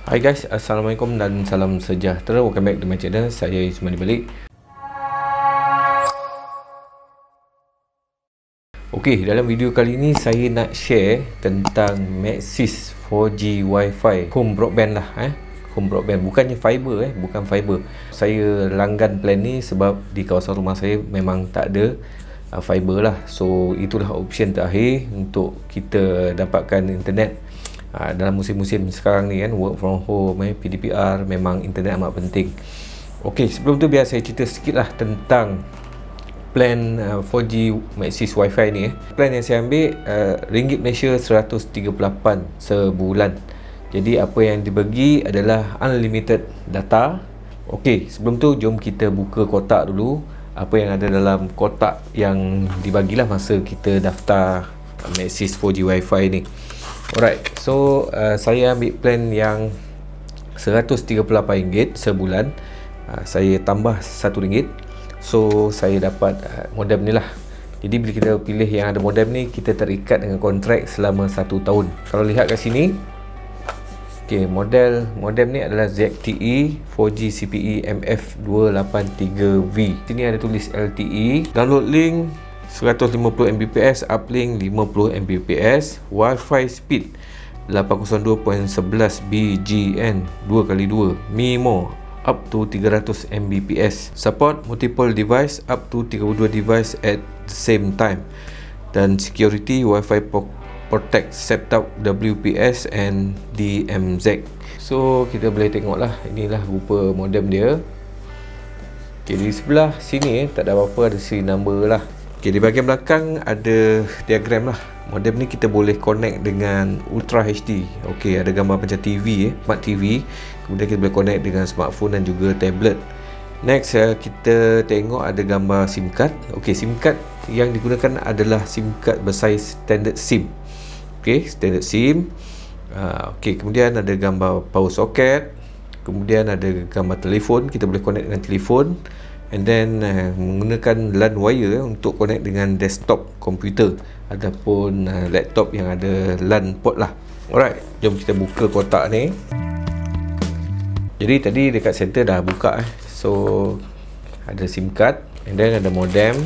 Hai guys, Assalamualaikum dan salam sejahtera. Welcome back to my channel. Saya Ismail balik. Okey, dalam video kali ini saya nak share tentang Maxis 4G Wi-Fi home broadband lah home broadband, bukannya fiber bukan fiber. Saya langgan plan ni sebab di kawasan rumah saya memang tak ada fiber lah. So itulah option terakhir untuk kita dapatkan internet dalam musim-musim sekarang ni kan, work from home, PDPR, memang internet amat penting. Okey, sebelum tu biar saya cerita sikit lah tentang plan 4G Maxis Wi-Fi ni. Plan yang saya ambil ringgit Malaysia 138 sebulan. Jadi apa yang dibagi adalah unlimited data. Okey, sebelum tu jom kita buka kotak dulu. Apa yang ada dalam kotak yang dibagilah masa kita daftar Maxis 4G Wi-Fi ni. Alright, so saya ambil plan yang RM138 sebulan. Saya tambah RM1. So saya dapat modem ni lah. Jadi bila kita pilih yang ada modem ni, kita terikat dengan kontrak selama 1 tahun. Kalau lihat kat sini, okay, modem ni adalah ZTE 4G CPE MF283V. Sini ada tulis LTE. Download link 150 Mbps, uplink 50 Mbps, Wi-Fi speed 802.11 BGN 2x2, MIMO up to 300 Mbps, support multiple device up to 32 device at the same time, dan security Wi-Fi protect setup WPS and DMZ. So kita boleh tengok lah, inilah rupa modem dia. Okay, di sebelah sini tak ada apa-apa, ada serial number lah. Okay, di bahagian belakang ada diagram lah. Modem ni kita boleh connect dengan Ultra HD. Okay, ada gambar macam TV, Smart TV. Kemudian kita boleh connect dengan smartphone dan juga tablet. Next, kita tengok ada gambar SIM card. Okay, SIM card yang digunakan adalah SIM card bersaiz standard SIM. Okay, standard SIM. Okay, kemudian ada gambar power socket. Kemudian ada gambar telefon, kita boleh connect dengan telefon. And then menggunakan LAN wire untuk connect dengan desktop komputer ataupun laptop yang ada LAN port lah. Alright, jom kita buka kotak ni. Jadi tadi dekat center dah buka So ada SIM card, and then ada modem.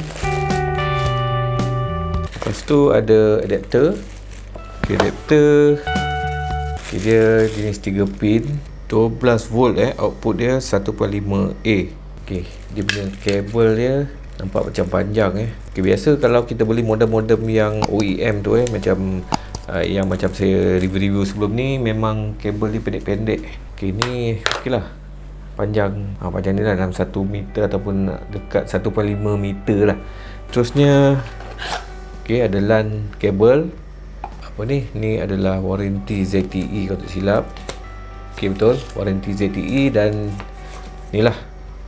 Lepas tu ada adapter. Okay, adapter. Okay, dia jenis 3 pin, 12 volt output dia 1.5A. Okay, dia punya kabel dia nampak macam panjang Okay, biasa kalau kita beli modem-modem yang OEM tu macam yang macam saya review sebelum ni, memang kabel dia pendek-pendek. Okay, ni okey lah, panjang panjang ni lah dalam 1 meter ataupun dekat 1.5 meter lah. Terusnya okay, ada LAN kabel. Apa ni? Ni adalah warranty ZTE kalau tak silap. Okay, betul, warranty ZTE. Dan ni lah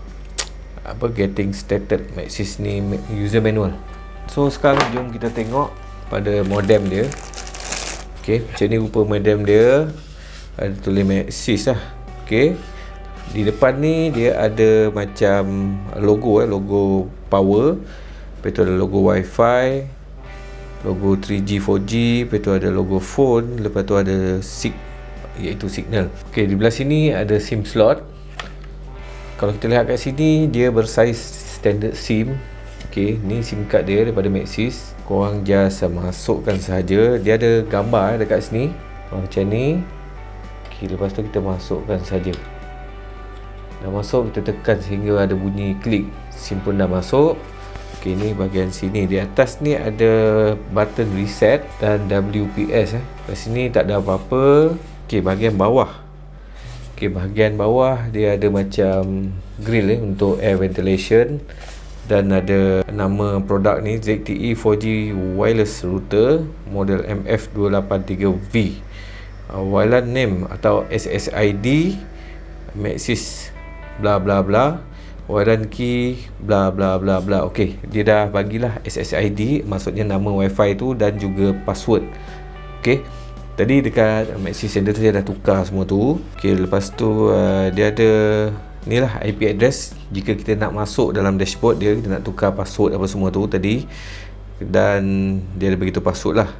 getting started Maxis ni user manual. So sekarang jom kita tengok pada modem dia. Okay, macam ni rupa modem dia. Ada tulis Maxis lah. Okay, di depan ni dia ada macam logo logo power. Lepas tu ada logo Wi-Fi, logo 3G 4G. Lepas tu ada logo phone. Lepas tu ada SIG, iaitu signal. Okay, di belah sini ada SIM slot. Kalau kita lihat kat sini, dia bersaiz standard SIM. Okay, ni SIM card dia daripada Maxis. Korang just masukkan sahaja. Dia ada gambar dekat sini macam ni. Okay, lepas tu kita masukkan saja. Dah masuk, kita tekan sehingga ada bunyi klik. SIM pun dah masuk. Okay, ni bahagian sini. Di atas ni ada button reset dan WPS Kat sini tak ada apa-apa. Okay, bahagian bawah. Okay, bahagian bawah dia ada macam grill untuk air ventilation. Dan ada nama produk ni, ZTE 4G Wireless Router model MF283V. WLAN name atau SSID Maxis bla bla bla. WLAN key bla bla bla bla. Okay, dia dah bagilah SSID, maksudnya nama Wi-Fi tu, dan juga password. Okay, tadi dekat Maxis Center tu dia dah tukar semua tu. Okay, lepas tu dia ada ni lah IP address. Jika kita nak masuk dalam dashboard dia, kita nak tukar password apa semua tu tadi, dan dia ada begitu password lah.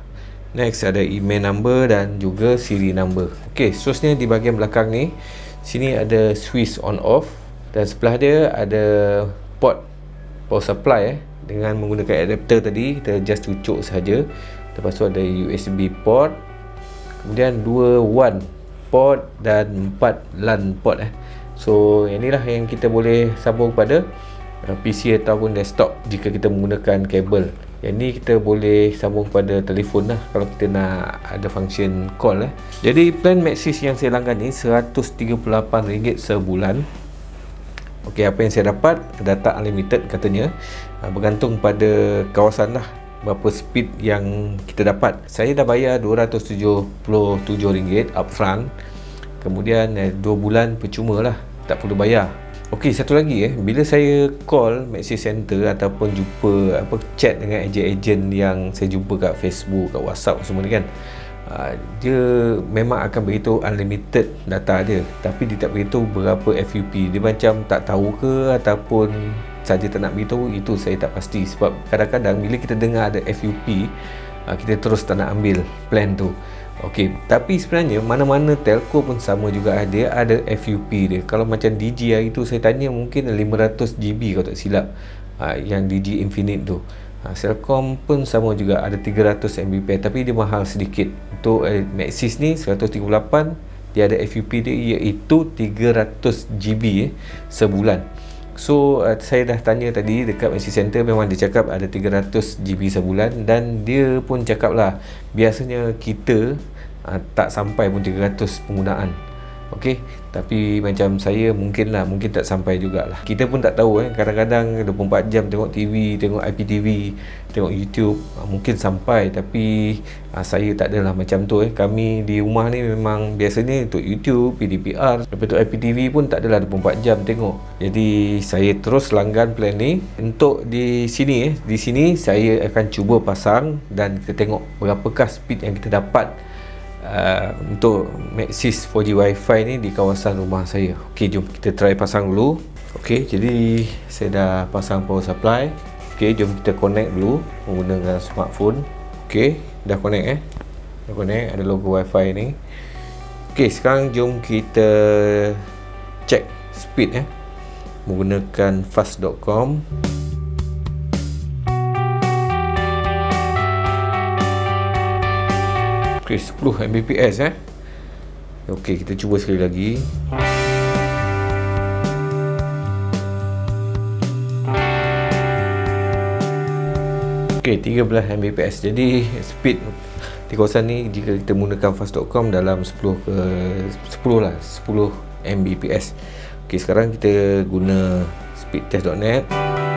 Next ada email number dan juga serial number. Okey, seterusnya di bahagian belakang ni, sini ada switch on off dan sebelah dia ada port power supply dengan menggunakan adapter tadi. Kita just cucuk saja. Lepas tu ada USB port, kemudian 2 WAN port dan 4 LAN port So inilah yang kita boleh sambung pada PC ataupun desktop jika kita menggunakan kabel. Yang ni kita boleh sambung pada telefon lah kalau kita nak ada function call Jadi plan Maxis yang saya langgan ni RM138 sebulan. Okey, apa yang saya dapat, data unlimited katanya. Bergantung pada kawasan lah berapa speed yang kita dapat. Saya dah bayar RM277 upfront. Kemudian 2 bulan percuma lah, tak perlu bayar. Okey, satu lagi bila saya call Maxis Center ataupun jumpa chat dengan ejen-ejen yang saya jumpa kat Facebook, kat WhatsApp semua ni kan, dia memang akan beritahu unlimited data dia, tapi dia tak beritahu berapa FUP. Dia macam tak tahu ke ataupun saja tak nak beritahu, itu saya tak pasti. Sebab kadang-kadang bila kita dengar ada FUP, kita terus tak nak ambil plan tu. Okey, tapi sebenarnya mana-mana telco pun sama juga, dia ada FUP dia. Kalau macam Digi hari tu saya tanya mungkin 500 GB kalau tak silap, yang Digi Infinite tu. Celcom pun sama juga, ada 300 Mbps, tapi dia mahal sedikit. Untuk Maxis ni 138, dia ada FUP dia iaitu 300 GB sebulan. So saya dah tanya tadi dekat Maxis Center, memang dia cakap ada 300 GB sebulan, dan dia pun cakap lah biasanya kita tak sampai pun 300 penggunaan. Okey, tapi macam saya mungkin tak sampai jugalah. Kita pun tak tahu kadang-kadang 24 jam tengok TV, tengok IPTV, tengok YouTube, mungkin sampai, tapi saya tak adalah macam tu Kami di rumah ni memang biasanya untuk YouTube, PDPR, lepas tu IPTV pun tak adalah 24 jam tengok. Jadi saya terus langgan plan ni. Untuk di sini di sini saya akan cuba pasang dan kita tengok berapakah speed yang kita dapat untuk Maxis 4G Wi-Fi ni di kawasan rumah saya. Okey, jom kita try pasang dulu. Okey, jadi saya dah pasang power supply. Okey, jom kita connect dulu menggunakan smartphone. Okey, dah connect dah connect, ada logo Wi-Fi ni. Okey, sekarang jom kita check speed menggunakan fast.com. Okay, 10 Mbps Okey, kita cuba sekali lagi. Okey, 13 Mbps. Jadi speed di kawasan ni jika kita menggunakan fast.com dalam 10 Mbps. Okey, sekarang kita guna speedtest.net.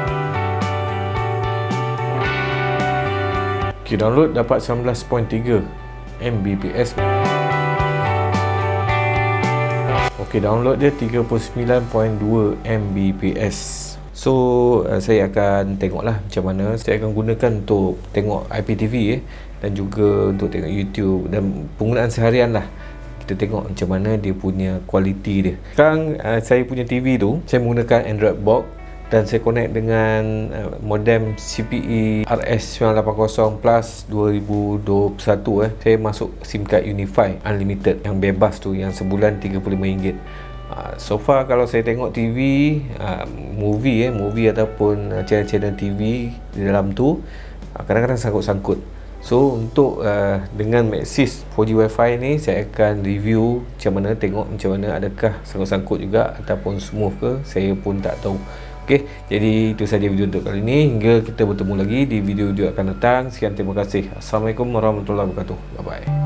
Okey, download dapat 19.3 Mbps. Okey, download dia 39.2 Mbps. So saya akan tengoklah macam mana. Saya akan gunakan untuk tengok IPTV dan juga untuk tengok YouTube dan penggunaan seharian lah. Kita tengok macam mana dia punya kualiti dia. Sekarang saya punya TV tu saya menggunakan Android box dan saya connect dengan modem CPE RS980 Plus 2021 Saya masuk SIM card Unify Unlimited yang bebas tu, yang sebulan RM35. So far kalau saya tengok TV, movie ataupun channel-channel TV di dalam tu kadang-kadang sangkut-sangkut. So untuk dengan Maxis 4G Wi-Fi ni saya akan review macam mana, tengok macam mana, adakah sangkut-sangkut juga ataupun smooth ke, saya pun tak tahu. Okey, jadi itu saja video untuk kali ini. Hingga kita bertemu lagi di video-video akan datang. Sekian, terima kasih. Assalamualaikum warahmatullahi wabarakatuh. Bye bye.